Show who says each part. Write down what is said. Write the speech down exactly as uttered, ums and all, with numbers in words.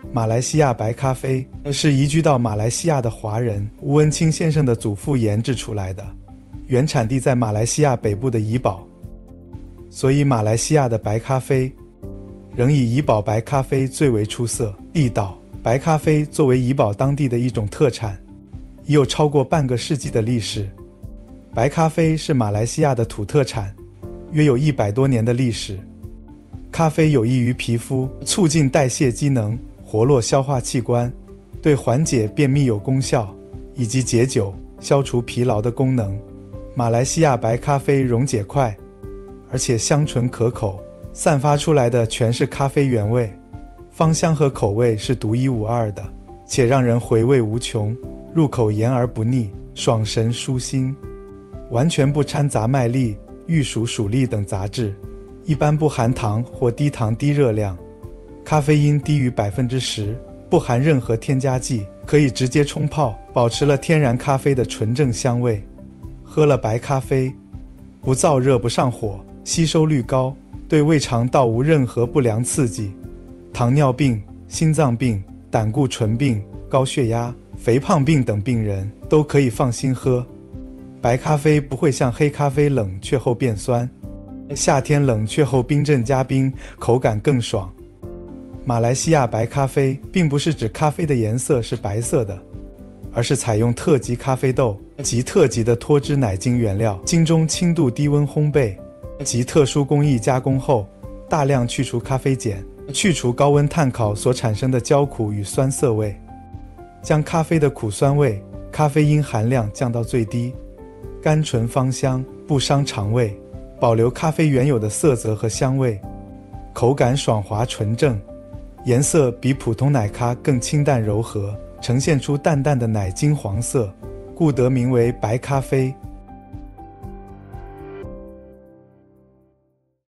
Speaker 1: 马来西亚白咖啡是移居到马来西亚的华人吴文清先生的祖父研制出来的，原产地在马来西亚北部的怡保，所以马来西亚的白咖啡仍以怡保白咖啡最为出色地道。白咖啡作为怡保当地的一种特产，已有超过半个世纪的历史。白咖啡是马来西亚的土特产，约有一百多年的历史。咖啡有益于皮肤，促进代谢机能，活络消化器官，对缓解便秘有功效，以及解酒、消除疲劳的功能。马来西亚白咖啡溶解快，而且香醇可口，散发出来的全是咖啡原味，芳香和口味是独一无二的，且让人回味无穷，入口盐而不腻，爽神舒心，完全不掺杂麦粒、玉薯、薯粒等杂质，一般不含糖或低糖低热量，咖啡因低于 百分之十， 不含任何添加剂，可以直接冲泡，保持了天然咖啡的纯正香味。喝了白咖啡，不燥热不上火，吸收率高，对胃肠道无任何不良刺激。糖尿病、心脏病、胆固醇病、高血压、肥胖病等病人都可以放心喝。白咖啡不会像黑咖啡冷却后变酸，夏天冷却后冰镇加冰，口感更爽。马来西亚白咖啡并不是指咖啡的颜色是白色的，而是采用特级咖啡豆及特级的脱脂奶精原料，经中轻度低温烘焙及特殊工艺加工后，大量去除咖啡碱，去除高温炭烤所产生的焦苦与酸涩味，将咖啡的苦酸味、咖啡因含量降到最低，甘醇芳香，不伤肠胃，保留咖啡原有的色泽和香味，口感爽滑纯正，颜色比普通奶咖更清淡柔和，呈现出淡淡的奶金黄色，故得名为白咖啡。